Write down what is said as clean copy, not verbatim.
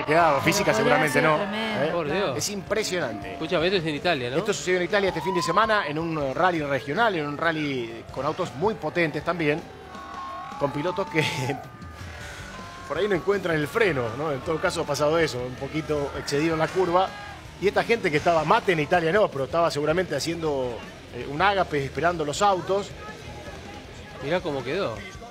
quedado, física seguramente no. Por Dios. Es impresionante. Escúchame, esto es en Italia, ¿no? Esto sucedió en Italia este fin de semana en un rally regional, en un rally con autos muy potentes también, con pilotos que por ahí no encuentran el freno, ¿no? En todo caso ha pasado eso, un poquito excedido en la curva. Y esta gente que estaba, mate en Italia no, pero estaba seguramente haciendo un ágape esperando los autos. Mirá cómo quedó.